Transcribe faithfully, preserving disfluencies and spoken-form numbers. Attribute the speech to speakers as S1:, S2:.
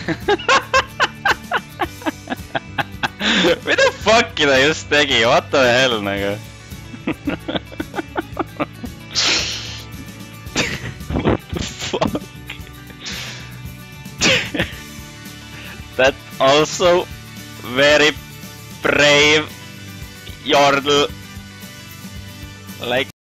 S1: Mida fuck'i ta just tegi? What the hell nagu? What the fuck? That also very brave Yordle. Like